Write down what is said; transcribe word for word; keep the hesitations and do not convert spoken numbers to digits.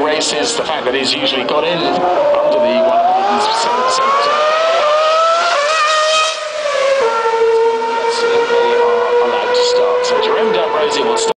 races, the fact that he's usually got in under the one hundred seven percent. Yes, they are allowed to start. So Jerome D'Ambrosio will start.